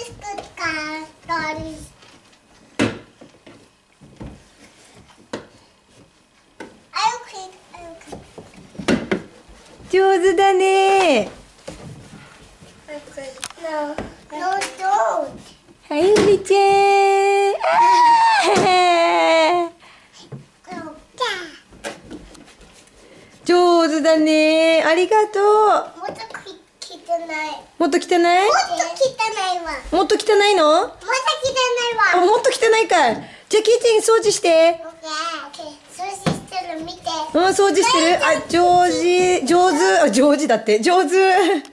上手だね。はい、うりちゃん。上手だね。ありがとう。 もっと汚い。 もっと汚い？ もっと汚いわ。 もっと汚いの？ まだ汚いわ。 もっと汚いか。じゃあキティ掃除して。 オッケー。掃除してる見て。 掃除してる。上手だって。上手。